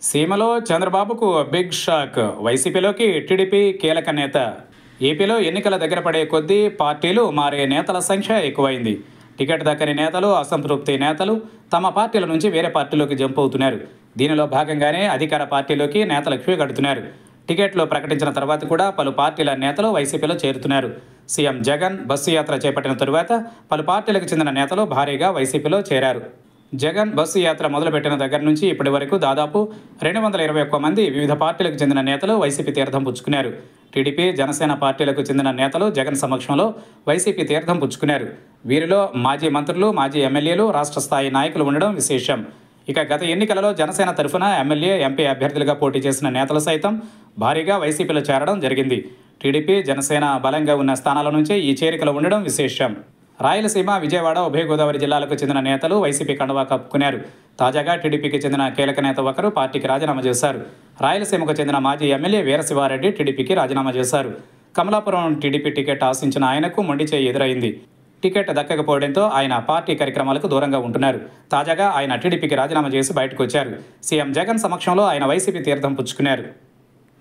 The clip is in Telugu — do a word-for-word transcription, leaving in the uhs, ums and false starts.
సీమలో చంద్రబాబుకు బిగ్ షాక్. వైసీపీలోకి టీడీపీ కీలక నేత. ఏపీలో ఎన్నికల దగ్గర పడే కొద్దీ పార్టీలు మారే నేతల సంఖ్య ఎక్కువైంది. టికెట్ దక్కని నేతలు, అసంతృప్తి నేతలు తమ పార్టీల నుంచి వేరే పార్టీలోకి జంప్ అవుతున్నారు. దీనిలో భాగంగానే అధికార పార్టీలోకి నేతలు క్యూ కడుతున్నారు. టికెట్లు ప్రకటించిన తర్వాత కూడా పలు పార్టీల నేతలు వైసీపీలో చేరుతున్నారు. సీఎం జగన్ బస్సు యాత్ర చేపట్టిన తరువాత పలు పార్టీలకు చెందిన నేతలు భారీగా వైసీపీలో చేరారు. జగన్ బస్సు యాత్ర మొదలుపెట్టిన దగ్గర నుంచి ఇప్పటి వరకు దాదాపు రెండు వందల ఇరవై ఒక్క మంది వివిధ పార్టీలకు చెందిన నేతలు వైసీపీ తీర్థం పుచ్చుకున్నారు. టీడీపీ, జనసేన పార్టీలకు చెందిన నేతలు జగన్ సమక్షంలో వైసీపీ తీర్థం పుచ్చుకున్నారు. వీరిలో మాజీ మంత్రులు, మాజీ ఎమ్మెల్యేలు, రాష్ట్ర స్థాయి నాయకులు ఉండడం విశేషం. ఇక గత ఎన్నికలలో జనసేన తరఫున ఎమ్మెల్యే, ఎంపీ అభ్యర్థులుగా పోటీ చేసిన నేతలు సైతం భారీగా వైసీపీలో చేరడం జరిగింది. టీడీపీ, జనసేన బలంగా ఉన్న స్థానాల నుంచే ఈ చేరికలు ఉండడం విశేషం. రాయలసీమ, విజయవాడ, ఉభయ గోదావరి జిల్లాలకు చెందిన నేతలు వైసీపీ కండువా కప్పుకున్నారు. తాజాగా టీడీపీకి చెందిన కీలక నేత ఒకరు పార్టీకి రాజీనామా చేశారు. రాయలసీమకు చెందిన మాజీ ఎమ్మెల్యే వీరశివారెడ్డి టీడీపీకి రాజీనామా చేశారు. కమలాపురం టీడీపీ టికెట్ ఆశించిన ఆయనకు మొండి చేయి ఎదురైంది. టికెట్ దక్కకపోవడంతో ఆయన పార్టీ కార్యక్రమాలకు దూరంగా ఉంటున్నారు. తాజాగా ఆయన టీడీపీకి రాజీనామా చేసి బయటకు వచ్చారు. సీఎం జగన్ సమక్షంలో ఆయన వైసీపీ తీర్థం పుచ్చుకున్నారు.